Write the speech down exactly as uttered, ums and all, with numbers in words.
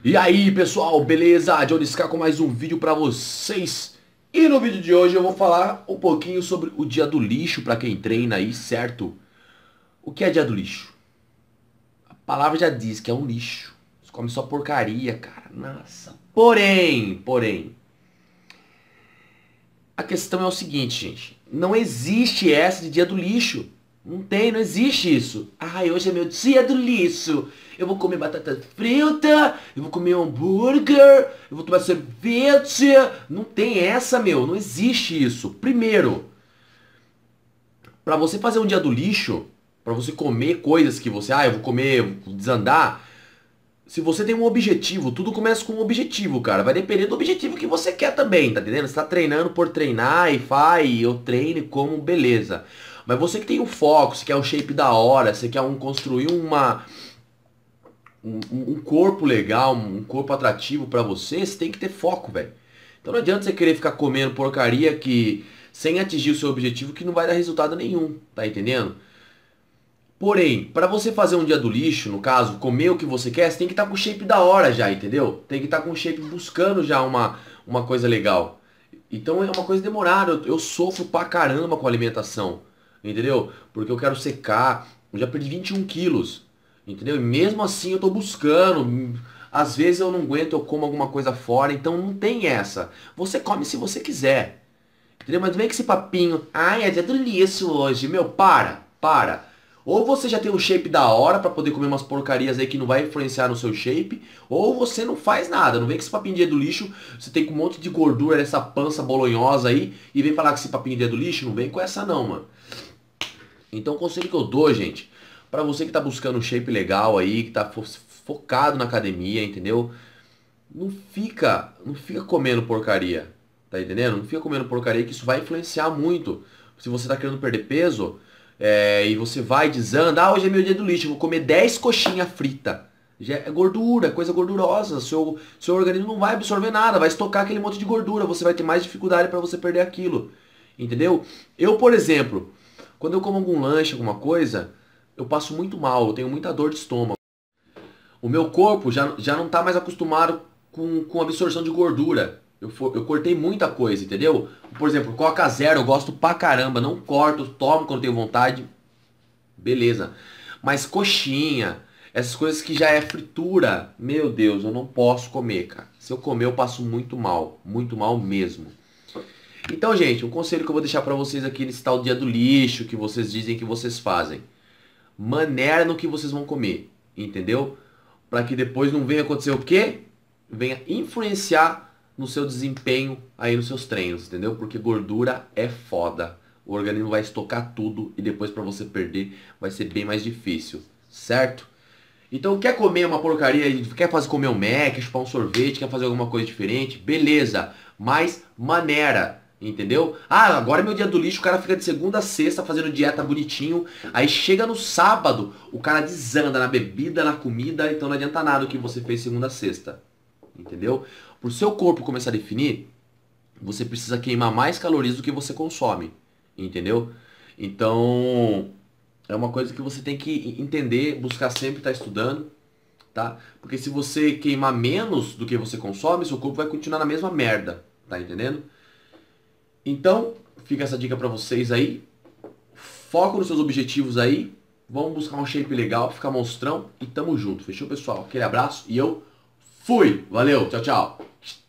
E aí pessoal, beleza? Johnny Scar com mais um vídeo pra vocês. E no vídeo de hoje eu vou falar um pouquinho sobre o dia do lixo pra quem treina aí, certo? O que é dia do lixo? A palavra já diz que é um lixo. Você come só porcaria, cara. Nossa. Porém, porém, a questão é o seguinte, gente. Não existe essa de dia do lixo. Não tem, não existe isso. Ai, hoje é meu dia do lixo. Eu vou comer batata frita, eu vou comer hambúrguer, eu vou tomar cerveja. Não tem essa, meu. Não existe isso. Primeiro, pra você fazer um dia do lixo, pra você comer coisas que você... Ah, eu vou comer, vou desandar. Se você tem um objetivo, tudo começa com um objetivo, cara. Vai depender do objetivo que você quer também, tá entendendo? Você tá treinando por treinar e faz, eu treino e como, beleza. Mas você que tem um foco, você quer um shape da hora, você quer um, construir uma, um, um corpo legal, um corpo atrativo pra você, você tem que ter foco, velho. Então não adianta você querer ficar comendo porcaria que sem atingir o seu objetivo que não vai dar resultado nenhum, tá entendendo? Porém, para você fazer um dia do lixo, no caso, comer o que você quer, você tem que estar com o shape da hora já, entendeu? Tem que estar com o shape buscando já uma, uma coisa legal. Então é uma coisa demorada, eu, eu sofro pra caramba com a alimentação, entendeu? Porque eu quero secar, eu já perdi vinte e um quilos, entendeu? E mesmo assim eu tô buscando, às vezes eu não aguento, eu como alguma coisa fora, então não tem essa. Você come se você quiser, entendeu? Mas não vem com esse papinho, ai, é dia do lixo hoje, meu, para, para. Ou você já tem um shape da hora pra poder comer umas porcarias aí que não vai influenciar no seu shape, ou você não faz nada. Não vem com esse papinho de dia do lixo, você tem com um monte de gordura, essa pança bolonhosa aí, e vem falar com esse papinho de dia do lixo, não vem com essa não, mano. Então o conselho que eu dou, gente, pra você que tá buscando um shape legal aí, que tá fo focado na academia, entendeu? Não fica, não fica comendo porcaria, tá entendendo? Não fica comendo porcaria que isso vai influenciar muito. Se você tá querendo perder peso... É, e você vai e desanda, ah, hoje é meu dia do lixo, eu vou comer dez coxinhas fritas. Já é gordura, é coisa gordurosa, seu, seu organismo não vai absorver nada, vai estocar aquele monte de gordura, você vai ter mais dificuldade para você perder aquilo. Entendeu? Eu, por exemplo, quando eu como algum lanche, alguma coisa, eu passo muito mal, eu tenho muita dor de estômago. O meu corpo já, já não está mais acostumado com, com absorção de gordura. Eu, for, eu cortei muita coisa, entendeu? Por exemplo, Coca Zero eu gosto pra caramba, não corto, tomo quando tenho vontade, beleza. Mas coxinha, essas coisas que já é fritura, meu Deus, eu não posso comer, cara. Se eu comer eu passo muito mal, muito mal mesmo. Então, gente, um conselho que eu vou deixar pra vocês aqui nesse tal dia do lixo que vocês dizem que vocês fazem. Maneira no que vocês vão comer, entendeu? Para que depois não venha acontecer o quê? Venha influenciar no seu desempenho aí nos seus treinos, entendeu? Porque gordura é foda. O organismo vai estocar tudo e depois para você perder vai ser bem mais difícil, certo? Então quer comer uma porcaria, quer fazer comer um Mac, chupar um sorvete, quer fazer alguma coisa diferente, beleza, mas maneira, entendeu? Ah, agora é meu dia do lixo, o cara fica de segunda a sexta fazendo dieta bonitinho, aí chega no sábado, o cara desanda na bebida, na comida, então não adianta nada o que você fez segunda a sexta, entendeu? Para o seu corpo começar a definir, você precisa queimar mais calorias do que você consome, entendeu? Então é uma coisa que você tem que entender, buscar sempre estar estudando, tá? Porque se você queimar menos do que você consome, seu corpo vai continuar na mesma merda, tá entendendo? Então, fica essa dica pra vocês aí. Foco nos seus objetivos aí. Vamos buscar um shape legal, ficar monstrão e tamo junto. Fechou, pessoal? Aquele abraço e eu fui! Valeu, tchau, tchau!